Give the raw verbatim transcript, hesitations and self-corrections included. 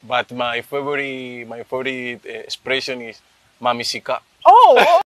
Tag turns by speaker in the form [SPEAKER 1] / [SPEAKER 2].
[SPEAKER 1] But my favorite, my favorite uh, expression is "Mami sika."
[SPEAKER 2] Oh.